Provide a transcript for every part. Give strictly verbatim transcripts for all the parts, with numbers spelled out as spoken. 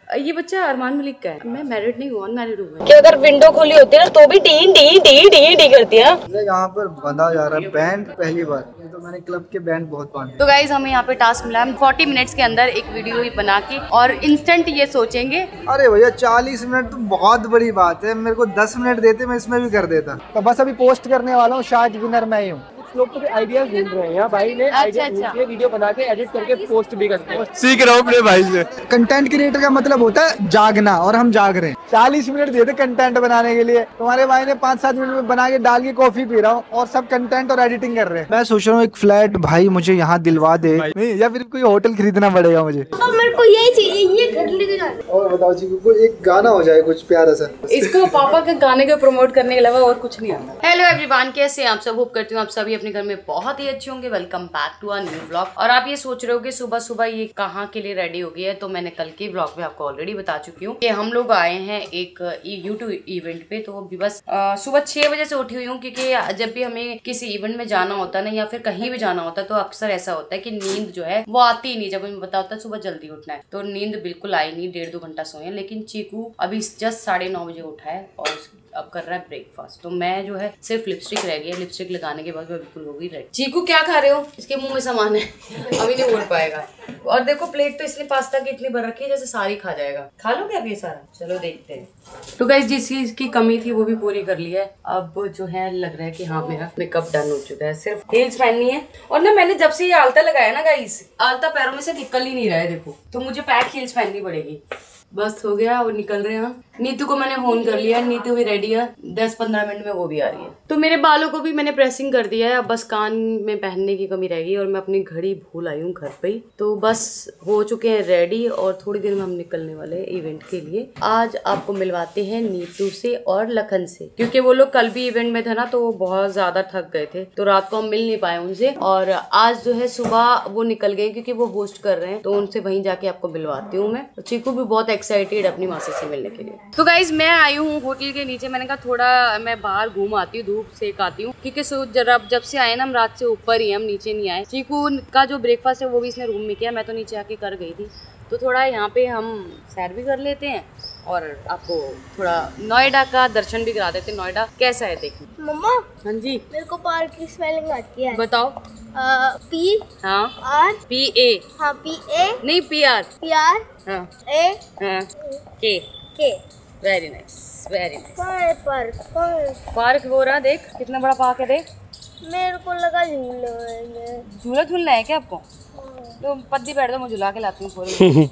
ये बच्चा अरमान मलिक का है। मैं मैरिड नहीं हूँ, अनमैरिड हूँ। कि अगर विंडो खुली होती है ना तो भी T T T T T करती है। यहाँ पर बंधा जा रहा है बैंड पहली बार, ये तो मैंने क्लब के बैंड बहुत बांधे। तो गाइज हमें यहाँ पे टास्क मिला है चालीस मिनट्स के अंदर एक वीडियो ही बना के और इंस्टेंट ये सोचेंगे। अरे भैया चालीस मिनट तो बहुत बड़ी बात है, मेरे को दस मिनट देते मैं इसमें भी कर देता। तो बस अभी पोस्ट करने वाला हूँ, शायद विनर मैं ही हूँ। लोग तो आइडियाज ढूंढ रहे हैं, भाई ने अच्छा अच्छा वीडियो बना के एडिट करके पोस्ट भी करते हैं। सीख रहा हूँ अपने भाई से। कंटेंट क्रिएटर का मतलब होता है जागना, और हम जाग रहे हैं। चालीस मिनट दिए थे कंटेंट बनाने के लिए, तुम्हारे भाई ने पाँच सात मिनट में बना के डाल के कॉफी पी रहा हूँ और सब कंटेंट और एडिटिंग कर रहे हैं। मैं सोच रहा हूँ एक फ्लैट भाई मुझे यहाँ दिलवा दे, नहीं या फिर कोई होटल खरीदना पड़ेगा मुझे। मेरे को यही चाहिए, ये घर लेके जाना। और बताओ जी, कोई एक गाना हो जाए कुछ प्यारा सा। इसको पापा के गाने को प्रमोट करने के अलावा और कुछ नहीं आता। हेलो एवरीवन, कैसे हैं आप सब? होप करती हूँ आप सभी अपने घर में बहुत अच्छे होंगे। Welcome back to a new vlog. और आप ये सोच रहे हो कि सुबह सुबह ये कहाँ के लिए रेडी हो गई है, तो मैंने कल के व्लॉग में आपको ऑलरेडी बता चुकी हूँ कि हम लोग आए हैं एक यूट्यूब इवेंट पे। तो अभी बस आ, सुबह छह बजे से उठी हुई हूँ, क्योंकि जब भी हमें किसी इवेंट में जाना होता है ना, या फिर कहीं भी जाना होता है, तो अक्सर ऐसा होता है कि नींद जो है वो आती ही नहीं। जब हमें पता होता है सुबह जल्दी उठना है, तो नींद बिल्कुल आई नहीं। डेढ़ दो घंटा सोए, लेकिन चीकू अभी जस्ट साढ़े नौ बजे उठा है और अब कर रहा है ब्रेकफास्ट। तो मैं जो है सिर्फ लिपस्टिक रह गई है, लिपस्टिक लगाने के बाद मैं बिल्कुल हो गई रेडी। चीकू क्या खा रहे हो? इसके मुंह में सामान है, अभी नहीं बोल पाएगा। और देखो प्लेट तो इसने पास्ता की इतनी भर रखी है जैसे सारी खा जाएगा। खा लोगे अब ये सारा? चलो देखते हैं। तो गाइस जिस चीज की कमी थी वो भी पूरी कर ली है। अब जो है लग रहा है कि हाँ मेरा मेकअप डन हो चुका है, सिर्फ हील्स पहननी है। और ना मैंने जब से ये आलता लगाया ना गाइस, आलता पैरों में से निकल ही नहीं रहा है देखो, तो मुझे पैक हील्स पहननी पड़ेगी। बस हो गया, वो निकल रहे हैं। नीतू को मैंने फोन कर लिया, नीतू भी रेडी है, दस पंद्रह मिनट में वो भी आ रही है। तो मेरे बालों को भी मैंने प्रेसिंग कर दिया है, अब बस कान में पहनने की कमी रहेगी। और मैं अपनी घड़ी भूल आई हूँ घर पे ही, तो बस हो चुके हैं रेडी और थोड़ी देर में हम निकलने वाले हैं इवेंट के लिए। आज आपको मिलवाते हैं नीतू से और लखन से, क्योंकि वो लोग कल भी इवेंट में थे ना, तो वो बहुत ज्यादा थक गए थे, तो रात को हम मिल नहीं पाए उनसे। और आज जो है सुबह वो निकल गए क्योंकि वो होस्ट कर रहे हैं, तो उनसे वहीं जाके आपको मिलवाती हूँ मैं। चीकू भी बहुत एक्साइटेड अपनी मासी से मिलने के लिए। तो गाइज मैं आई हूँ होटल के नीचे, मैंने कहा थोड़ा मैं बाहर घूम आती हूँ, धूप सेक आती हूँ, क्योंकि जरा जब से आए ना हम रात से ऊपर ही, हम नीचे नहीं आए। चीकू का जो ब्रेकफास्ट है वो भी इसने रूम में किया, मैं तो नीचे आके कर गई थी। तो थोड़ा यहाँ पे हम सैर भी कर लेते हैं और आपको थोड़ा नोएडा का दर्शन भी करा देते हैं। नोएडा कैसा है देखिए। मम्मा, हाँ जी, मेरे को पार्क की स्पेलिंग आती है। बताओ। आ, पी हाँ आर पी ए हाँ पी ए नहीं पी आर पी आर हाँ ए हाँ K K. Very nice, very nice. Park park park हो रहा, देख कितना बड़ा पार्क है, देख। मेरे को लगा झूला झूला झूलना है क्या आपको? तो पद्दी बैठ दो, मैं झुला के लाती हूँ पूरी।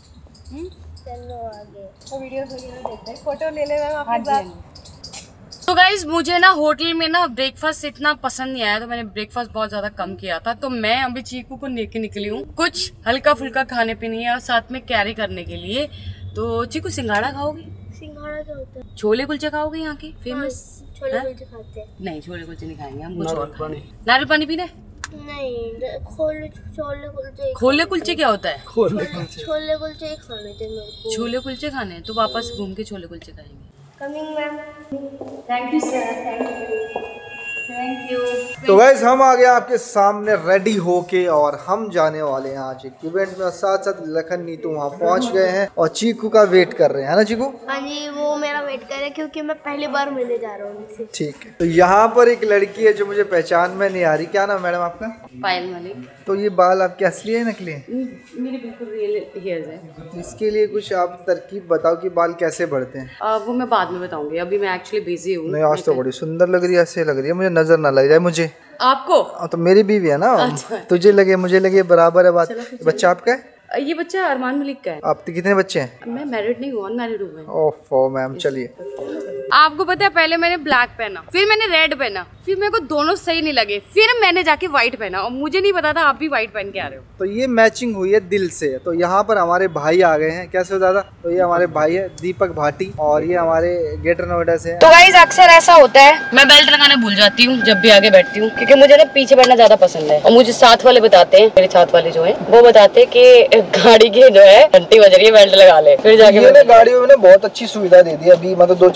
चलो आगे तो वीडियो देखते हैं, फोटो ले ले मैम आपके साथ। तो गाइज मुझे ना होटल में ना ब्रेकफास्ट इतना पसंद नहीं आया, तो मैंने ब्रेकफास्ट बहुत ज्यादा कम किया था। तो मैं अभी चीकू को लेके निकली हूँ कुछ हल्का फुल्का खाने पीने और साथ में कैरी करने के लिए। तो चीकू सिंघाड़ा खाओगी? सिंघाड़ा क्या होता है? छोले कुलचे खाओगे यहाँ के फेमस? छोले कुलचे खाते हैं। नहीं, छोले कुलचे नहीं खाएंगे हम, कुछ और खाएंगे। नारियल पानी पीना है? नहीं, खोले छोले कुलचे। खोले कुलचे क्या होता है? छोले छोले कुलचे ही खाने थे मेरे को। छोले कुलचे खाने हैं तो वापस घूम के छोले कुलचे खाएंगे। Coming ma'am. Thank you sir, thank you thank you. तो गाइस हम आ गए आपके सामने रेडी होके, और हम जाने वाले हैं आज एक इवेंट में। और साथ साथ लखन नीतू वहाँ पहुँच गए हैं और चीकू का वेट कर रहे हैं, है ना चीकू? हाँ जी, वो मेरा वेट कर रहे हैं क्योंकि मैं पहली बार मिलने जा रहा हूँ उनसे। ठीक है। तो यहाँ पर एक लड़की है जो मुझे पहचान में नहीं आ रही, क्या नाम मैडम आपका? पायल मलिक। तो ये बाल आपके असली है नकली है? मेरे बिल्कुल रियल हेयर्स है। इसके लिए कुछ आप तरकीब बताओ कि बाल कैसे बढ़ते हैं। आ, वो मैं बाद में बताऊंगी, अभी मैं एक्चुअली बिजी हूँ। नहीं, आज तो बड़ी सुंदर लग रही है, ऐसे लग रही है मुझे नजर ना लग जाए मुझे। आपको? तो मेरी बीवी है ना। अच्छा। तुझे लगे मुझे लगे बराबर है बात। बच्चा आपका है? ये बच्चा अरमान मलिक का है। आपके कितने बच्चे हैं? मैं मैरिड नहीं हूँ, अनमैरिड हूँ। ओफो मैम, चलिए। आपको पता है पहले मैंने ब्लैक पहना, फिर मैंने रेड पहना, फिर मेरे को दोनों सही नहीं लगे, फिर मैंने जाके व्हाइट पहना, और मुझे नहीं पता था आप भी व्हाइट पहन के आ रहे हो। तो ये मैचिंग हुई है दिल से। तो यहाँ पर हमारे भाई आ गए हैं। कैसे हो दादा? तो ये हमारे भाई है दीपक भाटी, और ये हमारे ग्रेटर नोएडा से। तो गाइस अक्सर ऐसा होता है, मैं बेल्ट लगाना भूल जाती हूँ जब भी आगे बैठती हूँ, क्योंकि मुझे ना पीछे बैठना ज्यादा पसंद है। और मुझे साथ वाले बताते हैं, मेरे साथ वाले जो है वो बताते हैं कि गाड़ी की जो है घंटी बज रही है, बेल्ट लगा ले। फिर जाके गाड़ियों में बहुत अच्छी सुविधा दे दी अभी, मतलब दो चार साल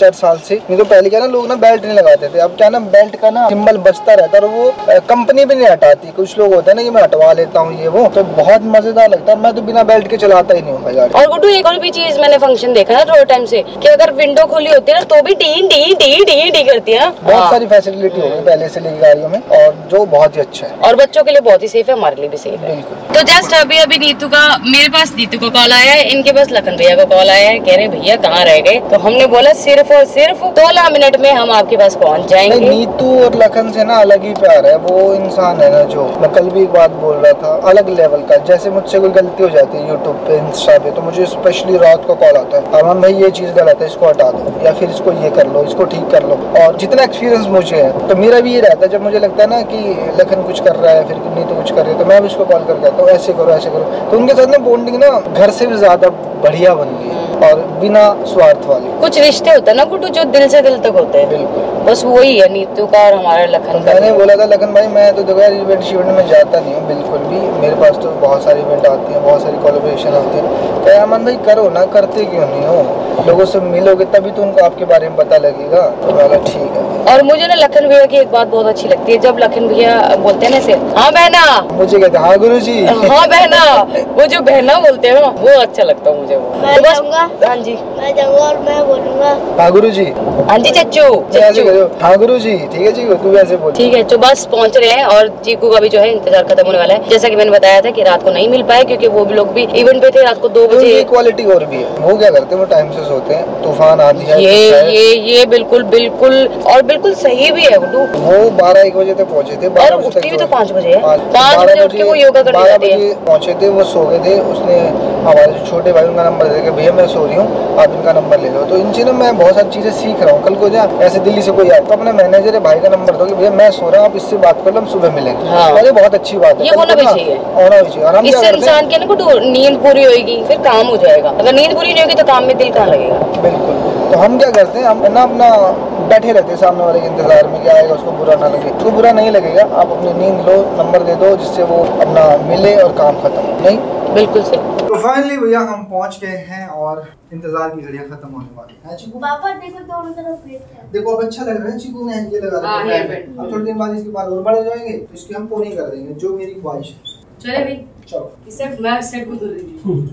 से। नहीं तो पहले क्या ना लोग ना बेल्ट नहीं लगाते थे, अब क्या ना बेल्ट का ना सिंबल बचता रहता है और वो कंपनी भी नहीं हटाती। कुछ लोग होते हैं ना कि मैं हटवा लेता हूँ ये वो, तो बहुत मजेदार लगता है। मैं तो बिना बेल्ट के चलाता ही नहीं हूँ गाड़ी। और गुड्डू एक और भी चीज मैंने फंक्शन देखा है थोड़े टाइम से कि अगर विंडो खुली होती है ना तो भी D D D D D करती है। बहुत सारी फैसिलिटी हो गई पहले से लेकर गाड़ियों में, और जो बहुत ही अच्छा है और बच्चों के लिए बहुत ही सेफ है, हमारे लिए भी सेफ है। तो जस्ट अभी अभी नीतू का मेरे पास नीतू का कॉल आया है, इनके पास लखन भैया का कॉल आया है, कह रहे भैया कहाँ रह गए। तो हमने बोला सिर्फ और सिर्फ सोलह मिनट में हम आपके पास पहुँच जाएंगे। नीतू और लखन से ना अलग ही प्यार है, वो इंसान है ना जो, मैं कल भी एक बात बोल रहा था, अलग लेवल का। जैसे मुझसे कोई गलती हो जाती है यूट्यूब पे इंस्टा पे, तो मुझे स्पेशली रात को कॉल आता है, अरमान भाई ये चीज गलत है, इसको हटा दो, या फिर इसको ये कर लो, इसको ठीक कर लो। और जितना एक्सपीरियंस मुझे है तो मेरा भी ये रहता है, जब मुझे लगता है ना कि लखन कुछ कर रहा है फिर नीतू कुछ कर रही है, तो मैं भी उसको कॉल करके कहता हूँ ऐसे करो ऐसे करो। तो उनके साथ ना बॉन्डिंग ना घर से भी ज्यादा बढ़िया बन गई और बिना स्वार्थ वाले। कुछ रिश्ते होते हैं ना गुड्डू जो दिल से दिल तक होते हैं। बिल्कुल, बस वही है नीतू का और हमारा लखन का। मैंने बोला था लखन भाई मैं तो देखो यार इवेंट शिवेंट में जाता नहीं हूँ बिल्कुल भी, मेरे पास तो बहुत सारी इवेंट आती है, बहुत सारी कोलैबोरेशन होती है। क्या अमन भाई करो ना, करते क्यों नहीं हो, लोगों से मिलोगे तभी तो उनको आपके बारे में पता लगेगा। तो मैं ठीक है। और मुझे ना लखन भैया की एक बात बहुत अच्छी लगती है, जब लखन भैया बोलते हैं ना से हाँ बहना, मुझे कहते हाँ गुरु जी, हाँ बहना, वो जो बहना बोलते हैं ना वो अच्छा लगता है मुझे। वो मैं तो बस जाऊंगा, हाँ जी मैं जाऊंगा और मैं बोलूंगा हाँ गुरु जी, हाँ जी चच्चू ऐसे चच्चू करो हाँ गुरु जी, ठीक है जी तू भी ऐसे बोल। ठीक है तो बस पहुंच रहे हैं और चीकू का भी जो है इंतजार खत्म होने वाला है। जैसा कि मैंने बताया था कि रात को नहीं मिल पाए क्योंकि वो भी लोग भी इवेंट पे थे, रात को दो बजे। क्वालिटी और भी है, वो क्या करते हैं वो टाइम से सोते हैं, तूफान आंधी है ये ये ये बिल्कुल बिल्कुल और बिल्कुल सही भी है गुड्डू। वो बारह एक बजे तक पहुंचे थे, और उठती भी तो पाँच बजे है, पाँच बजे उठ के वो योगा करने जाती है। पहुंचे थे, वो सो गए थे, उसने हमारे जो छोटे भाई उनका नंबर दे के भैया मैं सो रही हूँ आप इनका नंबर ले लो। तो इनसे ना मैं बहुत सारी चीजें सीख रहा हूँ। कल को जा ऐसे दिल्ली से कोई आए तो अपने मैनेजर है भाई का नंबर दो कि भैया मैं सो रहा हूँ आप इससे बात कर लो, हम सुबह मिलेंगे। हाँ। और ये बहुत अच्छी बात है, ये होना भी चाहिए, होना भी चाहिए। और हम इससे इंसान के ना नींद पूरी होगी फिर काम हो जाएगा, अगर नींद पूरी नहीं होगी तो काम में दिल कहाँ लगेगा। बिल्कुल, तो हम क्या करते हैं हम ना अपना बैठे रहते हैं सामने वाले के इंतजार में, क्या आएगा उसको बुरा ना लगे। उसको बुरा नहीं लगेगा, आप अपनी नींद लो, नंबर दे दो जिससे वो अपना मिले और काम खत्म। नहीं बिल्कुल सही। तो फाइनली भैया हम पहुंच गए हैं और इंतजार की घड़ियां खत्म होने वाली है। चीकू पापा देखो दोनों तरफ वेट है। देखो अब अच्छा लग रहा है, चीकू ने ये लगा रखा है। अब थोड़ी देर बाद इसके बाल और बढ़ जाएंगे तो इसकी हम पोनी कर देंगे, जो मेरी ख्वाहिश है। चले भाई चलो इस सेट मैं सेट को दूर दीजिए।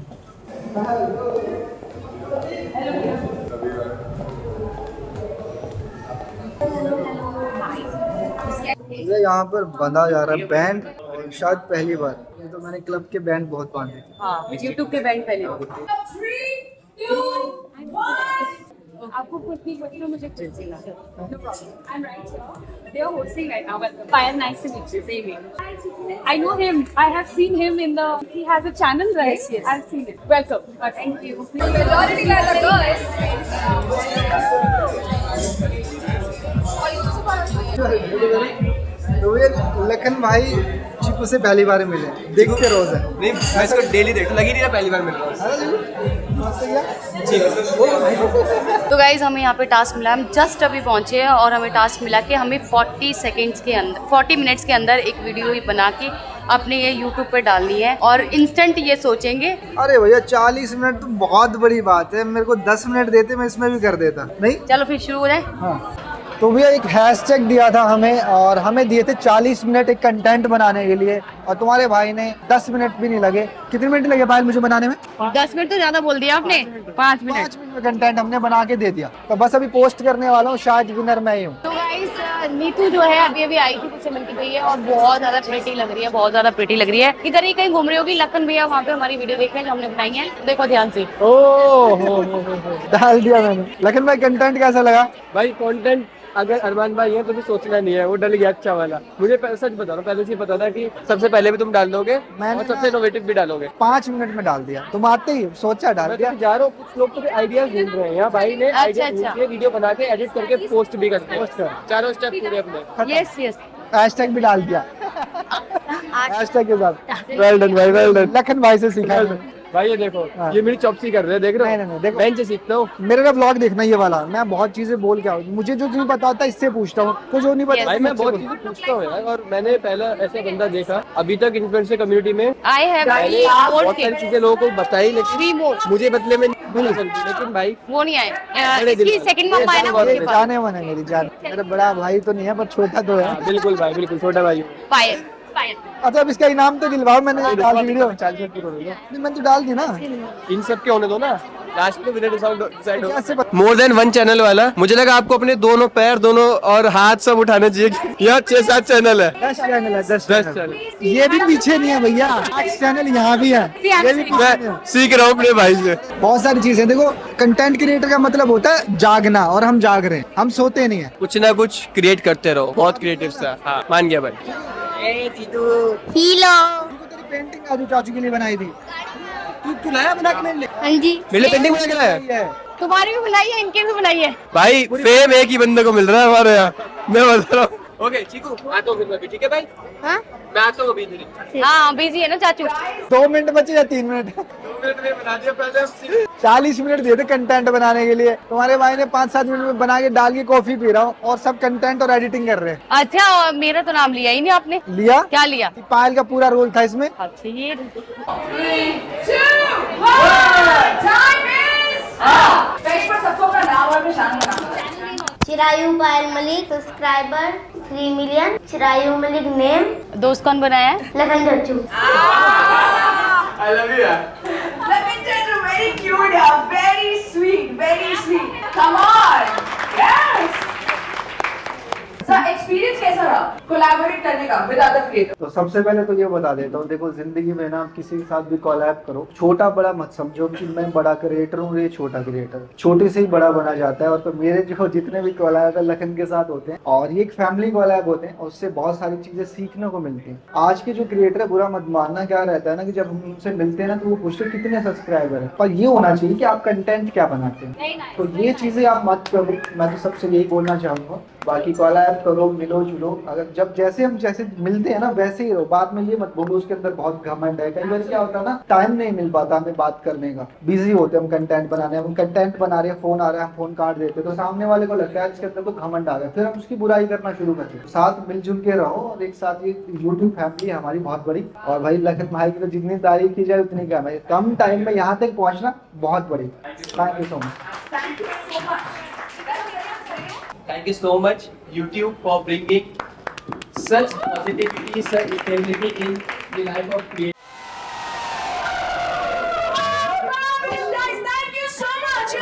यहाँ पर बंधा जा रहा है बैंड, और शायद पहली बार। ये तो मैंने क्लब के बैंड बहुत बांधे थे। हाँ यूट्यूब के बैंड पहले। आपको कुछ नहीं बोलना, मुझे चिल्ला। No problem. I'm right here. They are hosting right now. Welcome. Fire, nice to meet you. Same here. I know him. I have seen him in the. He has a channel, right? Yes, yes. I've seen it. Welcome. Uh, thank you. Majority guys are girls. तो ये लखन भाई चीकू से पहली बार मिले, देखते रोज है। नहीं मैं इसको डेली देखता, लगी नहीं रहा पहली बार मिल रहा हूँ। तो गाइज हमें यहाँ पे टास्क मिला, हम जस्ट अभी पहुँचे हैं और हमें टास्क मिला कि हमें चालीस सेकंड्स के अंदर चालीस मिनट्स के अंदर एक वीडियो ही बना के अपने ये यूट्यूब पे डालनी है और इंस्टेंट ये सोचेंगे। अरे भैया चालीस मिनट तो बहुत बड़ी बात है, मेरे को दस मिनट देते मैं इसमें भी कर देता। नहीं चलो फिर शुरू हो जाए। हाँ। तो भैया एक हैशटैग दिया था हमें और हमें दिए थे चालीस मिनट एक कंटेंट बनाने के लिए, और तुम्हारे भाई ने दस मिनट भी नहीं लगे। कितने मिनट लगे भाई मुझे बनाने में? दस मिनट तो ज्यादा बोल दिया आपने। पाँच मिनट पाँच मिनट में कंटेंट हमने बना के दे दिया। तो बस अभी पोस्ट करने वाला हूँ, शायद विनर मैं ही हूँ। तो गाइस नीतू जो है अभी अभी आई थी, कुछ मिलती गई है और बहुत ज्यादा प्रिटी लग रही है, बहुत ज्यादा प्रिटी लग रही है। इधर ही कहीं घूम रही होगी। लखन भैया वहाँ पे हमारी वीडियो देख रहे हैं जो हमने बनाई है, देखो ध्यान से। डाल दिया मैंने। लखन भाई कंटेंट कैसा लगा? भाई कंटेंट अगर अरमान भाई है तो भी सोचना नहीं है, वो डल गया अच्छा वाला। मुझे सच बता रहा हूँ, पहले से पता था कि सबसे पहले भी तुम डाल दोगे और सबसे इनोवेटिव भी डालोगे। पाँच मिनट में डाल दिया, तुम आते ही सोचा डाल दिया। जा रहा हूँ, कुछ लोग तो आइडियाज ढूंढ रहे हैं। यहाँ भाई ने आइडिया ढूंढ के वीडियो बना के एडिट करके पोस्ट भी करते हैं, चारों स्टेप पूरे अपने। यस यस हैशटैग भी डाल दिया हैशटैग के साथ। वेल डन भाई, वेल डन। लखन भाई से सीखा है भाई। ये देखो ये मेरी चॉपसी कर रहे हैं, देख रहे हो? नहीं नहीं देखो, मैं इनसे सीखता हूँ। मेरा ब्लॉग देखना ये वाला, मैं बहुत चीजें बोल के आऊँ, मुझे जो नहीं पता होता इससे पूछता हूँ, तो जो नहीं पता भाई मैं बहुत चीजें पूछता हूँ यार। और मैंने पहला ऐसा बंदा देखा अभी तक इन्फ्लुएंसर कम्युनिटी में, आई हैव बहुत सारी चीजें लोगों को बताई, लेकिन मुझे बदले में लेकिन भाई वो नहीं आए। अ, इसकी सेकंड मॉम आए ना वो ये जाने मन है मेरी जान, मेरा बड़ा भाई तो नहीं है पर छोटा तो है। बिल्कुल भाई बिल्कुल छोटा भाई। पायल पायल अच्छा अब इसका इनाम तो दिलवाओ, मैंने डाल दी वीडियो नहीं मैंने तो डाल दी ना। इन सब के होने दो ना, लास्ट में विनर डिसाइड कैसे हो। मोर देन वन चैनल वाला, मुझे लगा आपको अपने दोनों पैर दोनों और हाथ सब उठाना चाहिए। यहाँ छह सात चैनल है, दस चैनल है, दस दस चैनल। चैनल। ये भी पीछे नहीं है भैया, आठ चैनल यहाँ भी है, ये भी पीछे नहीं है। मैं सीख रहा हूँ अपने भाई से बहुत सारी चीजें। देखो कंटेंट क्रिएटर का मतलब होता है जागना, और हम जाग रहे हैं, हम सोते नहीं है। कुछ ना कुछ क्रिएट करते रहो, बहुत क्रिएटिव था। हाँ मान गया भाई। हीलो। तेरी पेंटिंग आजू चाचू के लिए बनाई थी, तू तू लाया बना के मेरे लिए? हाँ जी। मेरे लिए पेंटिंग बना के लाया? तुम्हारी भी बनाई है, इनकी भी बनाई है। भाई फेम एक ही बंदे को मिल रहा है हमारे यहाँ, मैं बता रहा हूँ। ओके चीकू आता हूँ फिर मैं भी, ठीक है भाई? हाँ मैं आता हूँ अभी। हाँ बिजी है ना चाचू। दो मिनट बचे या तीन मिनट? दो मिनट में बना दिया पहले। चालीस मिनट दिए थे कंटेंट बनाने के लिए, तुम्हारे भाई ने पाँच सात मिनट में बना के डाल के कॉफी पी रहा हूँ, और सब कंटेंट और एडिटिंग कर रहे हैं। अच्छा और मेरा तो नाम लिया ही नहीं आपने। लिया? क्या लिया? पायल का पूरा रोल था इसमें। अच्छा ये Chirayu Payal Malik subscriber three million. Chirayu Malik name. दोस्त कौन बनाया है? लखन चच्चू। I love you यार। Lemon Chandru, very cute, yeah. Very sweet, very sweet. Come on, yes. Sir experience कैसा रहा कोलैबोरेट करने का विद अदर क्रिएटर? तो सबसे पहले तो ये बता देता हूँ, देखो जिंदगी में ना आप किसी के साथ भी कोलैब करो, छोटा बड़ा मत समझो कि मैं बड़ा क्रिएटर हूँ ये छोटा क्रिएटर, छोटे से ही बड़ा बना जाता है। और तो मेरे जो जितने भी कोलैब है लखन के साथ होते हैं, और ये एक फैमिली कोलैब होते हैं, और उससे बहुत सारी चीजें सीखने को मिलती हैं। आज के जो क्रिएटर है, बुरा मत मानना, क्या रहता है ना कि जब हम उनसे मिलते हैं ना तो वो पूछते कितने सब्सक्राइबर है, पर ये होना चाहिए कि आप कंटेंट क्या बनाते हैं। तो ये चीजें आप मत करो, मैं तो सबसे यही बोलना चाहूंगा। बाकी कोलैब करो, मिलो जुलो, अगर जब जैसे हम जैसे मिलते हैं ना वैसे ही रहो। बाद में ये मत बोलो उसके अंदर बहुत घमंड है। कई बार क्या होता है ना, टाइम नहीं मिल पाता हमें बात करने का, बिजी होते हम कंटेंट बनाने, हम कंटेंट बना रहे हैं, फोन आ रहा है, हम फोन काट देते, तो सामने वाले को लगता है इसके अंदर तो घमंड आ गया, फिर हम उसकी बुराई करना शुरू करते हैं। साथ मिलजुल के रहो, और एक साथ ये यूट्यूब फैमिली है हमारी बहुत बड़ी। और भाई लखन भाई की तो जितनी तारीफ की जाए उतनी कम है, कम टाइम में यहाँ तक पहुँचना बहुत बड़ी। Thank you so much. Thank you so much YouTube for bringing such positivity, such stability in the life of creators. Thank you so much.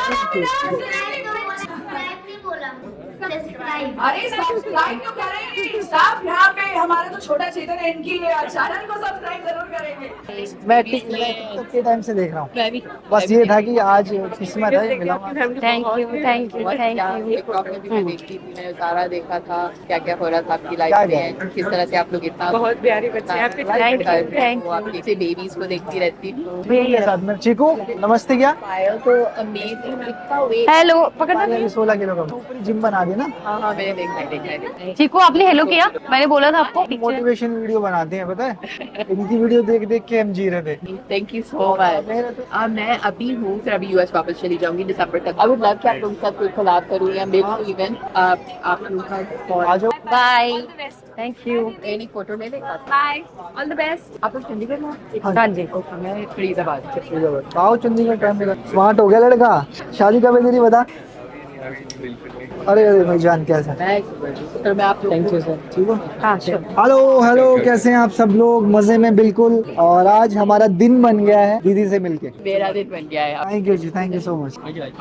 अरे सब्सक्राइब तो करेंगे सब, यहाँ पे हमारा तो छोटा चैनल है, इनकी चैनल को सब्सक्राइब जरूर करेंगे। मैं कितने टाइम से देख रहा हूँ, बस ये था कि आज किस्मत है मिला। Thank you thank you thank you. मैंने सारा देखा था क्या क्या हो रहा था आपकी लाइफ में, किस तरह से आप लोग इतना बहुत प्यारे बच्चे हैं। थैंक यू थैंक आप जैसे बेबीज को देखती रहती हूँ। साथ में चीकू नमस्ते। क्या पायल तो अमेजिंग, इतना वेट। हेलो पकड़ना। सोलह किलो का जिम बना दी ना। हाँ हाँ मैंने देखा है देखा है। चीकू आपने हेलो किया? मैंने बोला था आपको। मोटिवेशन वीडियो बनाते हैं पता है, इनकी वीडियो देख देख के हम जी रहे थे। Thank you so much. अब मैं अभी हूँ, फिर अभी यूएस वापस चली जाऊंगी दिसंबर तक। आई वुड लव कि आप लोगों के साथ कोई कोलैब करूँ, या मेरे इवन आप आप लोगों का आ जाओ। Bye thank you. Any photo ले लेगा। Bye all the best. आप लोग चंडीगढ़ में? हाँ जी। मैं फरीदाबाद। आओ चंडीगढ़ टाइम मेरा। स्मार्ट हो गया लड़का, शादी कब है तेरी बता? अरे अरे भाई जान कैसा? तो मैं आप थैंक यू सर। ठीक हो? हाँ श्योर। हेलो हेलो, कैसे हैं आप सब लोग? मजे में बिल्कुल। और आज हमारा दिन बन गया है दीदी से मिलके। मेरा दिन बन गया है। Thank you ji, thank you so much.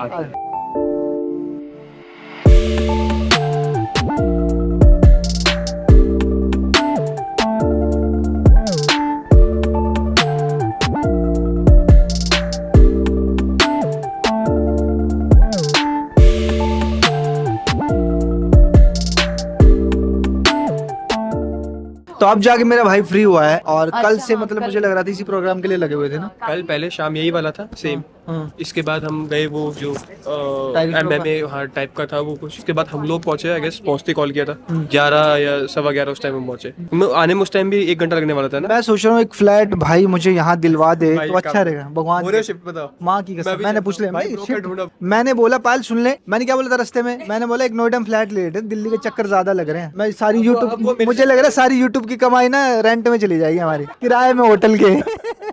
तो अब जाके मेरा भाई फ्री हुआ है, और अच्छा, कल से हाँ, मतलब कल- मुझे लग रहा था इसी प्रोग्राम के लिए लगे हुए थे ना। कल पहले शाम यही वाला था सेम। इसके बाद हम गए वो जो एमएमए हाँ टाइप का था वो कुछ। उसके बाद हम लोग पहुंचे, आई गेस पहुंचते कॉल किया था ग्यारह या सवा ग्यारह उस टाइम में पहुंचे। आने में उस टाइम भी एक घंटा लगने वाला था ना। मैं सोच रहा हूँ एक फ्लैट भाई मुझे यहाँ दिलवा दे तो अच्छा रहेगा। भगवान पूरे शिफ्ट बताओ। माँ की कसम, मैंने पूछ लिया भाई broker ढूंढा। मैंने बोला पायल सुन ले, मैंने क्या बोला था रास्ते में, मैंने बोला एक नोएडा फ्लैट ले लेते, दिल्ली के चक्कर ज्यादा लग रहे हैं। मैं सारी यूट्यूब, मुझे लग रहा है सारी यूट्यूब की कमाई ना रेंट में चली जाएगी हमारी, किराए में होटल के।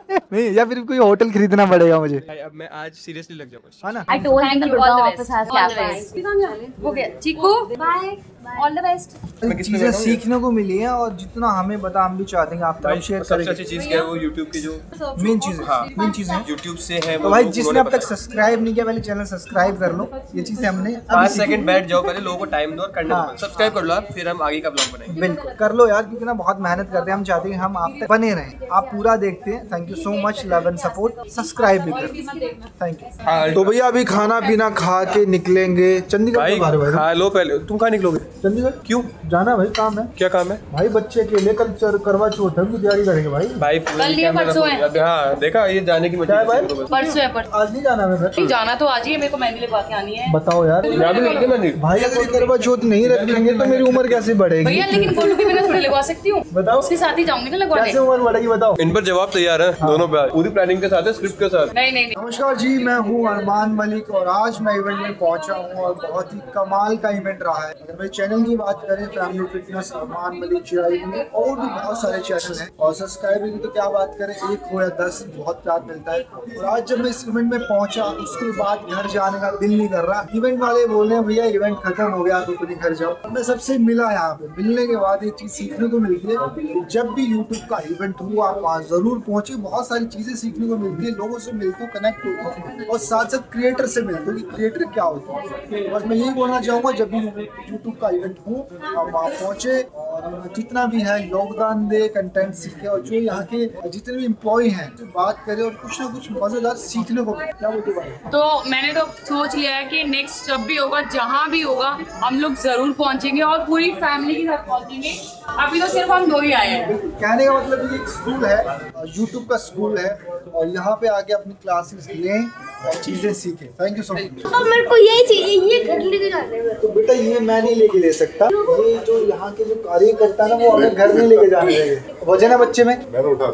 नहीं, या फिर कोई होटल खरीदना पड़ेगा मुझे। अब मैं आज सीरियसली लग जाऊंगा, है ना? I told him the Gurgaon office has campus. हो गया Cheeku, bye, all the best. चीजें सीखने को मिली हैं और जितना हमें पता हम भी चाहते हैं आप तक शेयर करें। सबसे अच्छी चीज क्या है वो यूट्यूब की जो मेन चीज हाँ मेन चीज है यूट्यूब से है। तो भाई जिसने अब तक सब्सक्राइब नहीं किया पहले चैनल सब्सक्राइब कर लो। ये चीजें हमने पाँच सेकंड बैठ जाओ, पहले लोगों को टाइम दो और करने दो। सब्सक्राइब कर लो आप, फिर हम आगे का ब्लॉग बनाएंगे। बिल्कुल कर लो यार, क्योंकि ना बहुत मेहनत करते हैं, हम चाहते हैं हम आप तक बने रहें, आप पूरा देखते हैं। Thank you so much, love and support, subscribe भी कर, थैंक यू। तो भैया अभी खाना पीना खा के निकलेंगे चंडीगढ़। भाई खा लो पहले, तुम कहाँ निकलोगे? चंडीगढ़ क्यों जाना भाई? काम है। क्या काम है भाई? बच्चे के लिए कल चर- करवा चौथ है, उनकी तैयारी करेंगे भाई। भाई कल नहीं है, परसों है। हाँ देखा, ये जाने की क्या है भाई? परसों है, परसों। आज नहीं जाना है फिर? नहीं जाना तो आज ही है, मेरे को मेहंदी लगवा के आनी है। बताओ यार यहाँ भी लगते मंदिर। भाई, अगर ये करवा चौथ नहीं रखेंगे तो मेरी उम्र कैसे बढ़ेगी? भैया लेकिन गोलू के बिना थोड़ी लगवा सकती हूँ, बताओ उसके साथ ही जाऊंगी ना लगवाने। कैसे उम्र बढ़ेगी बताओ? इन पर जवाब तैयार है दोनों पे, पूरी प्लानिंग के साथ है, स्क्रिप्ट के साथ। नहीं नहीं नहीं। नमस्कार जी, मैं हूँ अरमान मलिक और आज मैं इवेंट में पहुंचा हूँ और बहुत ही कमाल का इवेंट रहा है। अगर मेरे चैनल की बात करें फैमिली फिटनेस अरमान मलिक चिराई में, और भी बहुत सारे चैनल हैं और सब्सक्राइबर की तो क्या बात करें, एक हो या दस बहुत प्यार मिलता है। और आज जब मैं इस इवेंट में पहुंचा उसके बाद घर जाने का दिल नहीं कर रहा। इवेंट वाले बोल रहे हैं भैया इवेंट खत्म हो गया तो अपने घर जाओ। मैं सबसे मिला यहाँ पे, मिलने के बाद ये चीज सीखने को मिलती है, जब भी यूट्यूब का इवेंट हो आप वहाँ जरूर पहुंचे। बहुत सारी चीजें सीखने को मिलती है, लोगों से मिलते हो, कनेक्ट होते हो और साथ साथ क्रिएटर से मिलते हो कि क्रिएटर क्या होता है। बस मैं यही बोलना चाहूँगा, जब भी यूट्यूब का इवेंट हो आप वहाँ पहुँचे और जितना भी है योगदान दे, कंटेंट सीखे और जो यहाँ के जितने भी एम्प्लॉय हैं जो बात करें और कुछ ना कुछ मजेदार सीखने को मिले। क्या बोलते भाई? तो मैंने तो सोच लिया है कि नेक्स्ट जब भी होगा, जहाँ भी होगा, हम लोग जरूर पहुँचेंगे और पूरी फैमिली के साथ पहुँचेंगे। अभी तो सिर्फ हम दो ही आए हैं। कहने का मतलब ये एक स्कूल है, यूट्यूब का स्कूल है और यहाँ पे आके अपनी क्लासेस लें और चीजें सीखें। Thank you so much. तो मेरे को यही चाहिए, ये घर लेके जाने में। तो बेटा ये मैं नहीं लेके दे सकता, ये जो यहाँ के जो कार्य करता है ना वो हमें घर नहीं लेके जाने देंगे। वजन है बच्चे में, मैंने उठा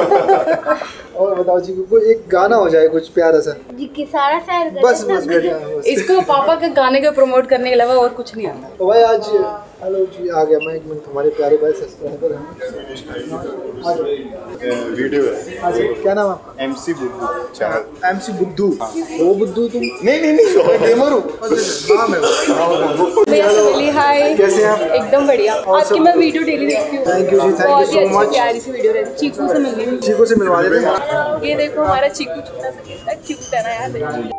दिया। और बताओ जी, को एक गाना हो जाए कुछ प्यारा सा जी की सारा शहर बस बस बेटा बस। इसको पापा के गाने को प्रमोट करने के अलावा और कुछ नहीं आता। तो भाई आज हेलो जी आ गया मैं, एक मिनट, हमारे प्यारे भाई सब्सक्राइबर हैं। वीडियो है। अच्छा क्या नाम है? एमसी बुद्धू चैनल। एमसी बुद्धू? वो बुद्धू तुम? नहीं नहीं नहीं, मैं गेमर हूँ। नाम है। हाय, कैसे हैं आप? एकदम बढ़िया। आपकी मैं वीडियो डेली देखती हूँ। Thank you ji, thank you so much. प्यारी सी वीडियो रहती है। चीकू से मिलने, चीकू से मिलवा देते हैं। ये देखो हमारा चीकू छोटा सा कितना क्यूट है ना यार, देखो।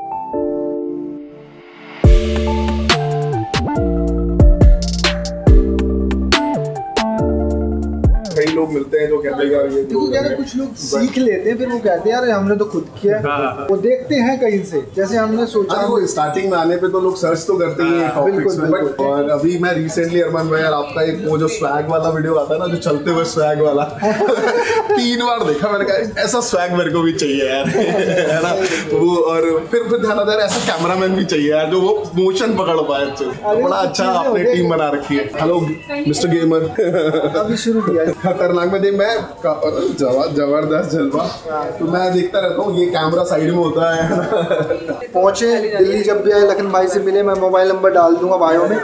कई लोग मिलते हैं जो कहते हैं यार ये देखो क्या है, कुछ लोग सीख लेते हैं फिर वो कहते हैं यार हमने तो खुद किया है। वो देखते हैं कहीं से, जैसे हमने सोचा। हाँ, वो स्टार्टिंग में आने पे तो लोग सर्च तो करते ही हैं टॉपिक्स में, बट और अभी मैं रिसेंटली अरमान भाई यार आपका एक वो जो स्वैग वाला वीडियो आता है ना, जो चलते हुए स्वैग वाला तीन बार देखा मैंने, कहा ऐसा स्वैग मेरे को भी चाहिए यार, है ना वो। और फिर फिर ध्यान आता है ऐसा कैमरामैन भी चाहिए यार जो वो मोशन पकड़ पाए अच्छे। बड़ा अच्छा आपने टीम बना रखी है। Hello mister gamer. अभी शुरू किया है। खतरनाक में देख मैं जबरदस्त जलवा, तो मैं देखता रहता हूँ, ये कैमरा साइड में होता है। पहुंचे दिल्ली, जब भी आए लखन भाई से मिले, मैं मोबाइल नंबर डाल दूंगा बायो में।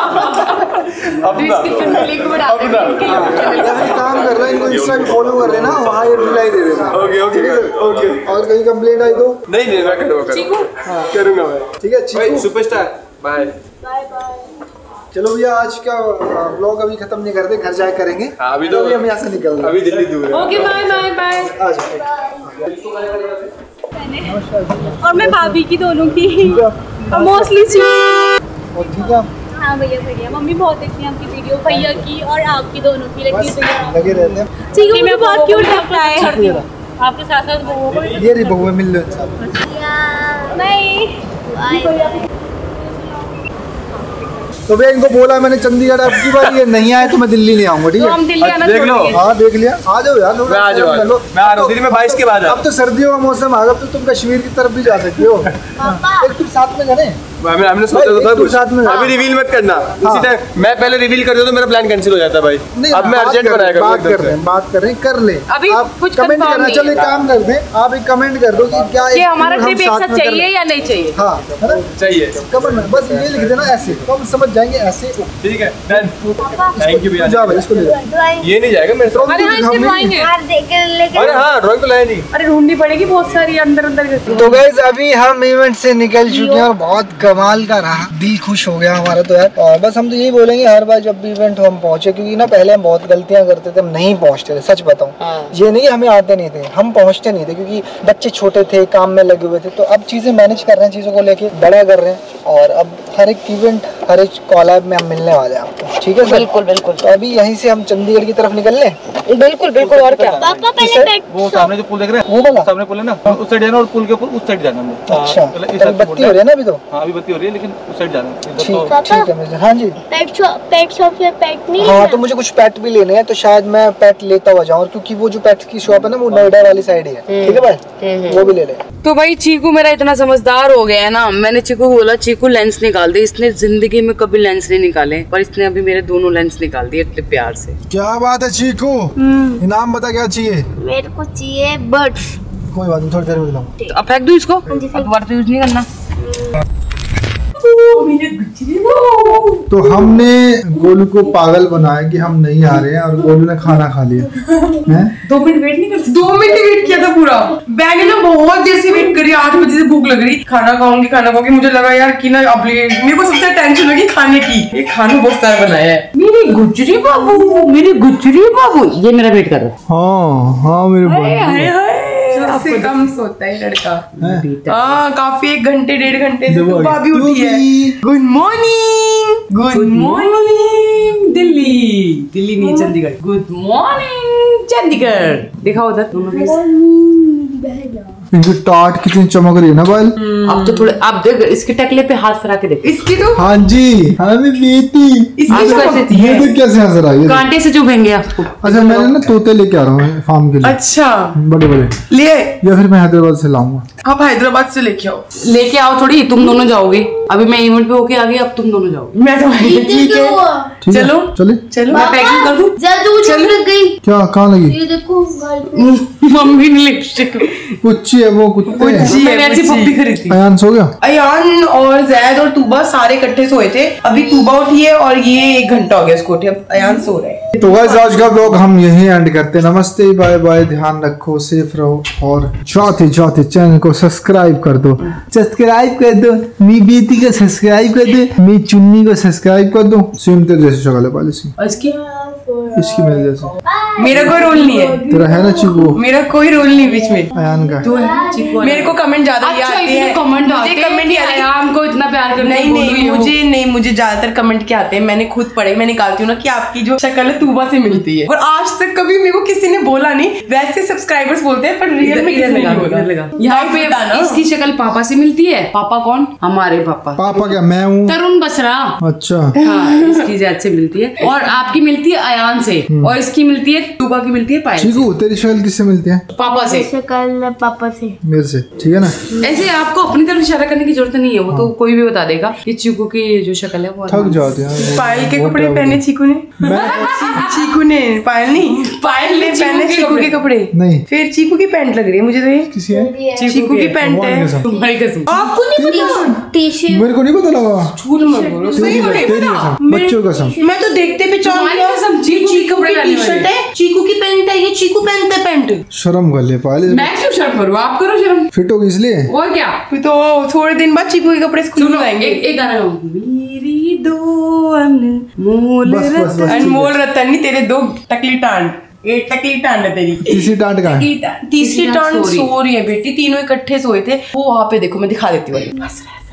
काम कर रहा है, इनको इंस्टा पे फॉलो कर लेना, वहाँ ये रिप्लाई दे देना। Okay okay okay. और कहीं कंप्लेंट आई तो नहीं नहीं मैं करूँगा करूँगा मैं। ठीक है Chiku superstar, bye bye bye. चलो भैया आज का ब्लॉग अभी खत्म नहीं करते, घर जाए करेंगे। हाँ, अभी तो अभी हम यहाँ से निकल रहे हैं, अभी दिल्ली दूर है। Okay bye bye bye. आ जाओ। और मैं भाभी की दोनों की मोस्टली। और ठीक है हाँ भैया बढ़िया, मम्मी बहुत देखती है आपकी वीडियो, भैया की और आपकी दोनों की। बस लगे रहते हैं। ठीक है, मुझे बहुत क्यूट लगता है आपके साथ साथ बहुओं को। ये रही बहुएं मिल लो। नहीं तो भैया इनको बोला मैंने चंडीगढ़, अब की बार ये नहीं आए तो मैं दिल्ली ले आऊंगा। ठीक तो है हम दिल्ली आना देख लो। हाँ देख लिया, आ जाओ यार। मैं आ जाऊँ, मैं आ रहा हूँ दिल्ली में बाईस के बाद। अब तो सर्दियों का मौसम आ गया, अब तो तुम कश्मीर की तरफ भी जा सकते हो। एक तुम साथ में करें हमने हमने सोचा था कुछ साथ में अभी रिवील मत करना उसी टाइम मैं पहले रिवील कर देता तो मेरा प्लान कैंसिल हो जाता भाई। अब मैं अर्जेंट बनाया बात कर रहे हैं बात कर रहे हैं कर ले अभी आप कुछ कमेंट करना। चलो एक काम कर दें, आप एक कमेंट कर दो कि क्या ये हमारा ट्रिप एक साथ चाहिए या नहीं चाहिए। हाँ है ना चाहिए कमेंट में बस ये लिख देना ऐसे तो हम समझ जाएंगे ऐसे। ठीक है डन थैंक यू भैया। जा भाई इसको ले जाओ। ये नहीं जाएगा मेरे से। अरे हाँ इसकी ड्राइंग है। अरे हाँ ड्राइंग तो लाया नहीं। अरे ढूंढनी पड़ेगी बहुत सारी अंदर अंदर। तो गाइस अभी हम इवेंट से निकल चुके हैं और बहुत कमाल का रहा, दिल खुश हो गया हमारा तो यार। और बस हम तो यही बोलेंगे हर बार जब भी इवेंट हो हम पहुंचे, क्योंकि ना पहले हम बहुत गलतियां करते थे, हम नहीं पहुंचते थे सच बताऊं। हाँ। ये नहीं हमें आते नहीं थे, हम पहुंचते नहीं थे क्योंकि बच्चे छोटे थे काम में लगे हुए थे। तो अब चीजें मैनेज कर रहे हैं, चीजों को लेके बड़ा कर रहे हैं और अब हर एक इवेंट हर एक कॉलैब में हम मिलने वाले हैं आपको। ठीक है बिल्कुल बिल्कुल। तो अभी यहीं से हम चंडीगढ़ की तरफ निकल लें। बिल्कुल बिल्कुल और क्या। पापा पहले वो सामने जो पुल देख रहे हैं वो वाला सामने पुल है ना उस साइड जाना और पुल के ऊपर उस साइड जाना है। अच्छा तो बत्ती हो रही है ना अभी तो। हाँ अभी बत्ती हो रही है लेकिन उस साइड जाना है। ठीक ठीक है मुझे। हाँ जी पेट शॉप पेट शॉप से पेट नहीं हाँ तो मुझे कुछ पेट भी लेने हैं तो शायद मैं पेट लेता हुआ जाऊँ, क्योंकि वो जो पेट की शॉप है ना वो नोएडा वाली साइड ही है। ठीक है भाई वो भी ले ले। तो भाई चीकू मेरा इतना समझदार हो गया है ना, मैंने चीकू को बोला चीकू लेंस निकाल दे। इसने जिंदगी में कभी लेंस नहीं निकाले पर इसने अभी मेरे दोनों लेंस निकाल दिए इतने प्यार से। क्या बात है चीकू, इनाम बता क्या चाहिए? मेरे को चाहिए बर्ड्स। कोई बात नहीं थोड़ी देर में दिलाऊं। तो अब फेंक दूं इसको, अब दोबारा तो यूज नहीं करना। तो हमने गोलू को पागल बनाया कि हम नहीं आ रहे हैं और गोलू ने खाना खा लिया है? दो मिनट वेट नहीं कर सकते। दो मिनट वेट किया था पूरा। मैंने ना बहुत देर से वेट करी, आठ बजे से भूख लग रही, खाना खाऊंगी खाना खाऊंगी। मुझे लगा यार कि ना अब मेरे को सबसे टेंशन लगी खाने की। ये खाना बहुत सारा बनाया है। मेरी गुजरी बाबू मेरी गुजरी बाबू ये मेरा वेट कर रहा है। हाँ हाँ मेरे सबसे कम सोता है लड़का। हाँ काफी एक घंटे डेढ़ घंटे से तो भाभी उठी है। Good morning good morning Delhi Delhi नहीं चंडीगढ़। Good morning Chandigarh. देखा उधर इनकी टाट कितनी चमक रही है ना बाल। अब तो थोड़े आप देख इसके टकले पे हाथ फरा के देख। इसकी तो हाँ जी हमें बेटी इसकी तो कैसे थी ये देख कैसे हंस रहा है। कांटे से चुभेंगे आपको। अच्छा मैंने ना तोते लेके आ रहा हूँ फार्म के लिए। अच्छा बड़े बड़े ले या फिर मैं हैदराबाद से लाऊंगा। आप हैदराबाद से लेके आओ। लेके आओ थोड़ी, तुम दोनों जाओगे। अभी मैं इवेंट पे होके आ गई, अब तुम दोनों जाओगे। मैं तो ठीक है चलो चले चलो मैं पैकिंग कर दूं। चल गई क्या कहाँ लगी? ये देखो मम्मी ने लिपस्टिक कुछ है वो कुत्ते हैं। मैंने ऐसी पप्पी खरीदी। अयान सो गया? अयान और जैद और तूबा सारे इकट्ठे सोए थे। अभी तूबा उठी है और ये एक घंटा हो गया उसको उठे, अब अयान सो रहे हैं। तो गाइस आज का ब्लॉग हम यही एंड करते हैं। नमस्ते बाय बाय, ध्यान रखो सेफ रहो और जाते जाते चैनल को सब्सक्राइब कर दो सब्सक्राइब कर दो मी बेटी को सब्सक्राइब कर दो मी चुन्नी को सब्सक्राइब कर दो। सेम तेरे जैसे शक्ल है पहले से इसकी इसकी मेरे जैसे। मेरा कोई रोल नहीं है। तेरा है ना चीकू? मेरा कोई रोल नहीं बीच में। अयान का तू है चीकू। मेरे को कमेंट ज्यादा अच्छा, आते हैं। कमेंट आते मुझे कमेंट हैं अयान को इतना प्यार करते नहीं नहीं मुझे नहीं मुझे ज्यादातर कमेंट क्या आते हैं मैंने खुद पढ़े। मैं निकालती हूँ ना कि आपकी जो शक्ल है तूबा से मिलती है। और आज तक कभी मेरे को किसी ने बोला नहीं। वैसे सब्सक्राइबर्स बोलते हैं पर रियल में किसी ने नहीं बोला। यहाँ पे इसकी शक्ल पापा से मिलती है। पापा कौन? हमारे पापा। पापा क्या मैं हूँ? तरुण बसरा। अच्छा हाँ इसकी जैद से मिलती है और आपकी मिलती है अयान से और इसकी मिलती है तूबा की मिलती है पायल से। चीकू तेरी शक्ल किससे मिलती है? पापा से। शक्ल पापा से मेरे से। ठीक है ना? ऐसे आपको अपनी तरफ इशारा करने की जरूरत नहीं है, वो तो कोई भी बता देगा। ये चीकू की जो शक्ल है वो थक जाते हैं। पायल के कपड़े पहने चीकू ने। चीकू ने पायल नहीं पायल ने पहने चीकू के कपड़े नहीं। फिर चीकू की पैंट लग रही है मुझे तो। ये किसी है? चीकू की पैंट है। तुम्हारी कसम। आपको नहीं पता? टी शर्ट मेरे को नहीं पता लगा। झूठ मत बोलो। तेरी कसम बच्चों कसम। मैं तो देखते पहचान लिया। चीकू की टी शर्ट है, चीकू की पैंट है, ये चीकू पहनता है पैंट। शर्म कर ले पायल। मैं क्यों शर्म करूँ? आप करो शर्म। फिट होगी इसलिए। और क्या? तो थोड़े दिन बाद चीकू के कपड़े स्कूल में आएंगे। एक गाना गाऊं। मेरी दो अनमोल बस, बस, बस, अनमोल रतन नहीं तेरे दो टकली टांड। एक टकली टांड है तेरी। तीसरी टांड कहाँ है? तीसरी टांड सो रही है बेटी। तीनों इकट्ठे सोए थे वो वहाँ पे। देखो मैं दिखा देती हूँ।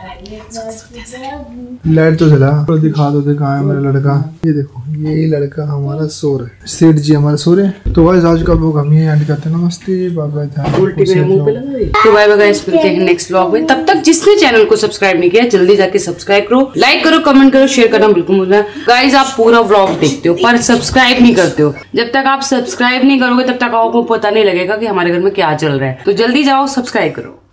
लाइट तो जला तो दिखा दो कहाँ है मेरा लड़का। ये देखो यही लड़का हमारा सो रहा है। सेठ जी हमारे सो रहे हैं। तो गाइस आज का ब्लॉग हम ही एंड करते हैं। नमस्ते बाय बाय। उल्टी मेरे मुंह पे लगा दी। तो बाय बाय गाइस, मिलते हैं नेक्स्ट व्लॉग में। तब तक जिसने चैनल को सब्सक्राइब नहीं किया जल्दी जाके सब्सक्राइब करो, लाइक करो, कमेंट करो, शेयर करना बिल्कुल मत भूलना। गाइस आप पूरा व्लॉग देखते हो पर सब्सक्राइब नहीं करते हो। जब तक आप सब्सक्राइब नहीं करोगे तब तक आपको पता नहीं लगेगा कि हमारे घर में क्या चल रहा है। तो जल्दी जाओ सब्सक्राइब करो।